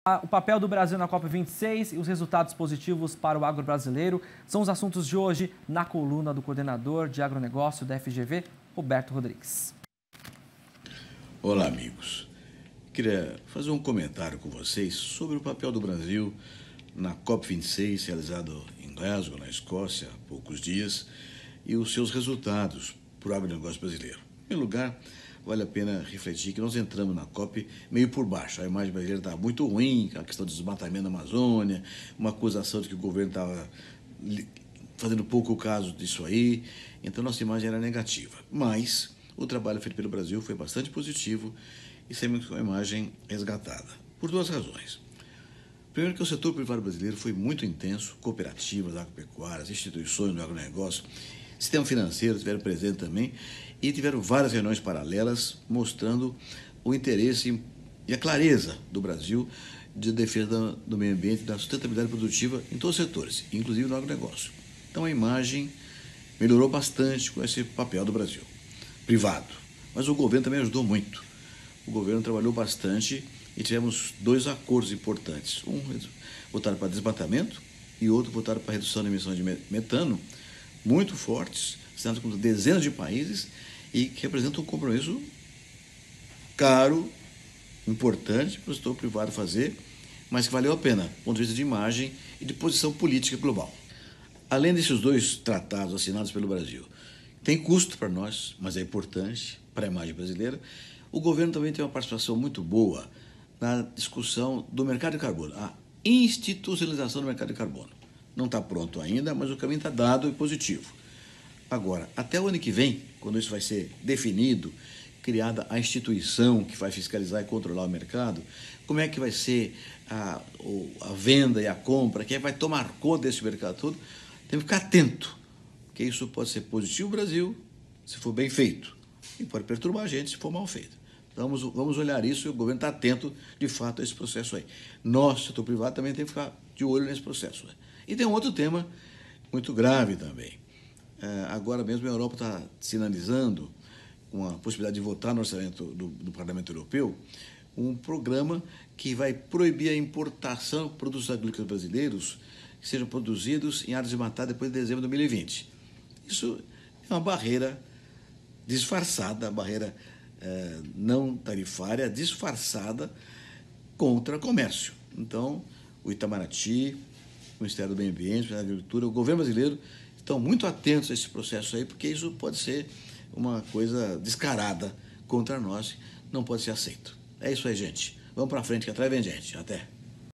O papel do Brasil na COP26 e os resultados positivos para o agro brasileiro são os assuntos de hoje na coluna do coordenador de agronegócio da FGV, Roberto Rodrigues. Olá, amigos. Queria fazer um comentário com vocês sobre o papel do Brasil na COP26, realizado em Glasgow, na Escócia, há poucos dias, e os seus resultados para o agronegócio brasileiro. Em primeiro lugar, vale a pena refletir que nós entramos na COP meio por baixo. A imagem brasileira estava muito ruim, a questão do desmatamento da Amazônia, uma acusação de que o governo estava fazendo pouco caso disso aí, então nossa imagem era negativa. Mas o trabalho feito pelo Brasil foi bastante positivo e sempre com uma imagem resgatada, por duas razões. Primeiro, que o setor privado brasileiro foi muito intenso, cooperativas, agropecuárias, instituições do agronegócio, sistema financeiro estiveram presentes também e tiveram várias reuniões paralelas mostrando o interesse e a clareza do Brasil de defesa do meio ambiente e da sustentabilidade produtiva em todos os setores, inclusive no agronegócio. Então a imagem melhorou bastante com esse papel do Brasil, privado. Mas o governo também ajudou muito. O governo trabalhou bastante e tivemos dois acordos importantes. Um voltado para desmatamento e outro voltado para redução de emissões de metano, muito fortes, assinados com dezenas de países e que representam um compromisso caro, importante para o setor privado fazer, mas que valeu a pena, do ponto de vista de imagem e de posição política global. Além desses dois tratados assinados pelo Brasil, tem custo para nós, mas é importante para a imagem brasileira, o governo também tem uma participação muito boa na discussão do mercado de carbono, a institucionalização do mercado de carbono. Não está pronto ainda, mas o caminho está dado e positivo. Agora, até o ano que vem, quando isso vai ser definido, criada a instituição que vai fiscalizar e controlar o mercado, como é que vai ser a venda e a compra, quem vai tomar conta desse mercado todo, tem que ficar atento, porque isso pode ser positivo para o Brasil, se for bem feito, e pode perturbar a gente se for mal feito. Então, vamos olhar isso e o governo está atento, de fato, a esse processo aí. Nós, setor privado, também tem que ficar de olho nesse processo. E tem um outro tema muito grave também. Agora mesmo a Europa está sinalizando, com a possibilidade de votar no orçamento do Parlamento Europeu, um programa que vai proibir a importação de produtos agrícolas brasileiros que sejam produzidos em áreas desmatadas depois de dezembro de 2020. Isso é uma barreira disfarçada, barreira não tarifária, disfarçada contra comércio. Então, o Itamaraty, o Ministério do Meio Ambiente, o Ministério da Agricultura, o governo brasileiro estão muito atentos a esse processo aí, porque isso pode ser uma coisa descarada contra nós, não pode ser aceito. É isso aí, gente. Vamos para frente, que atrás vem gente. Até.